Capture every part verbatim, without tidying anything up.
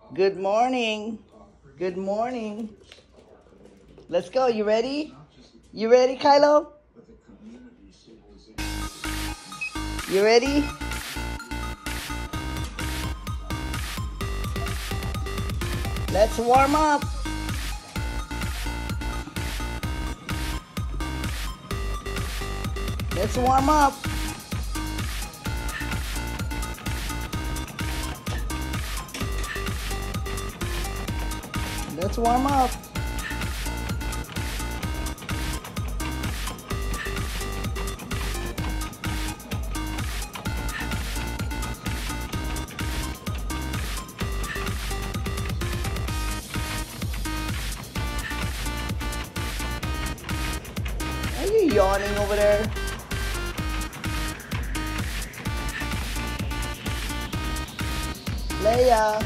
Good morning. Good morning. Let's go. You ready? You ready, Kylo? You ready? Let's warm up. Let's warm up. Let's warm up. Are you yawning over there? Leia,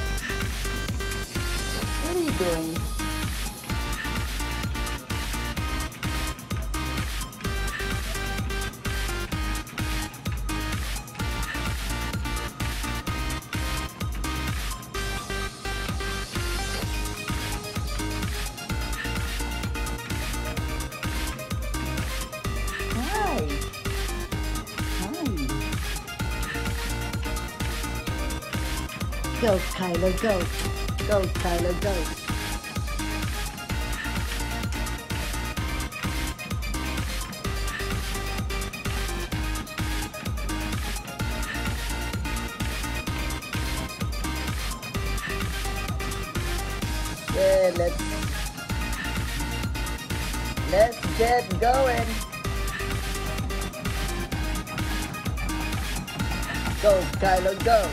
what are you doing? Hi. Hi. Go, Kylo, go. Go, Kylo, go. Yeah, let's let's get going. Go, Kylo, go.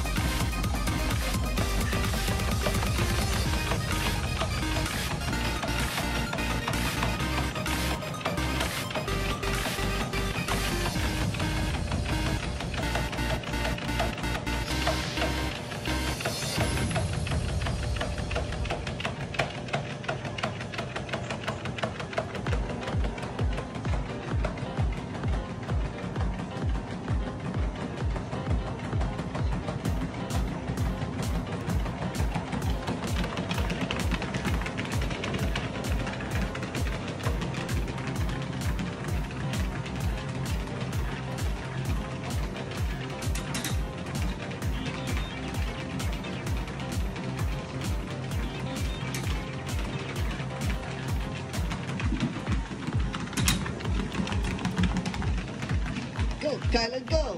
Go, Kylo, go.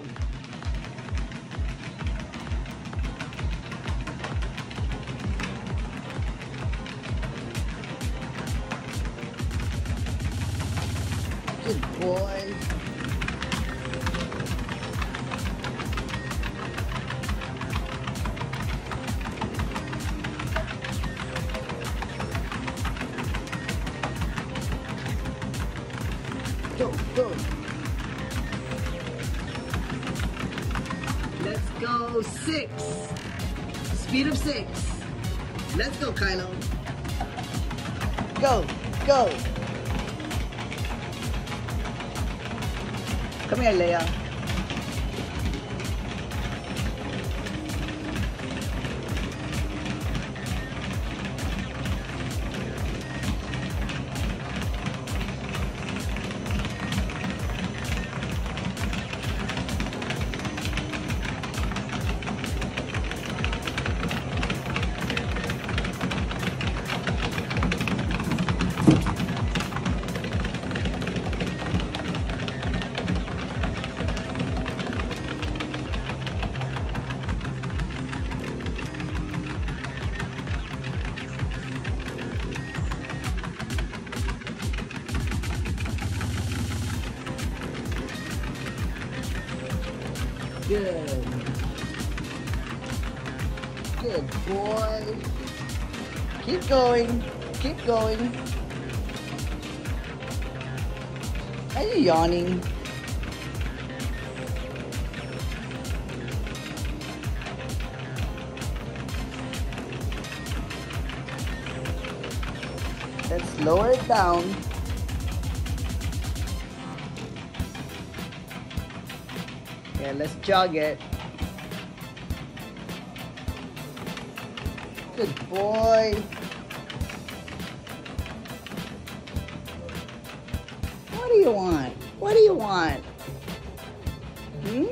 Good boy. Go, go. Let's go, six. Speed of six. Let's go, Kylo. Go, go. Come here, Leia. Good. Good boy. Keep going. Keep going. Are you yawning? Let's lower it down. Yeah, let's jog it. Good boy. What do you want? What do you want? Hmm?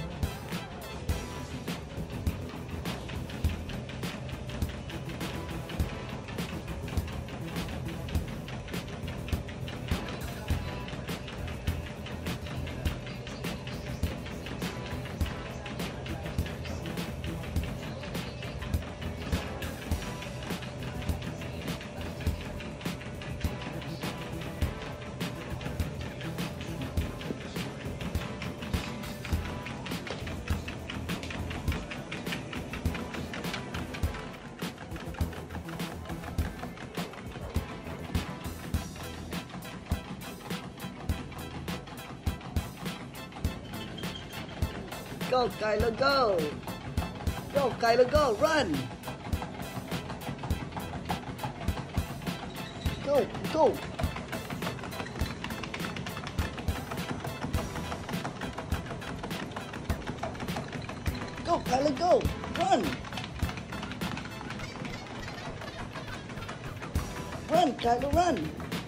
Go, Kylo, go! Go, Kylo, go! Run! Go, go! Go, Kylo, go! Run! Run, Kylo, run!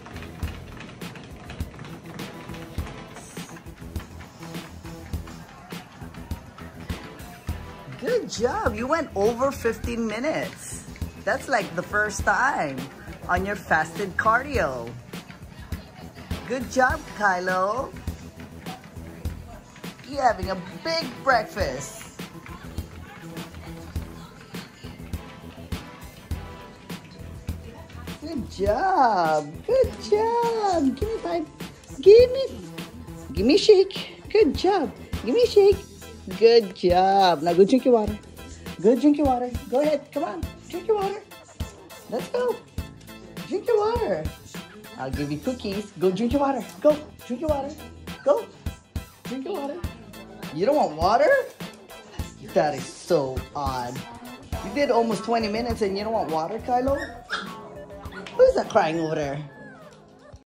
Good job. You went over fifteen minutes. That's like the first time on your fasted cardio. Good job, Kylo. You're having a big breakfast. Good job. Good job. Give me five. Give me. Give me a shake. Good job. Give me a shake. Good job. Now go drink your water. Go drink your water. Go ahead. Come on. Drink your water. Let's go. Drink your water. I'll give you cookies. Go drink your water. Go. Drink your water. Go. Drink your water. You don't want water? That is so odd. You did almost twenty minutes and you don't want water, Kylo? Who's that crying over there?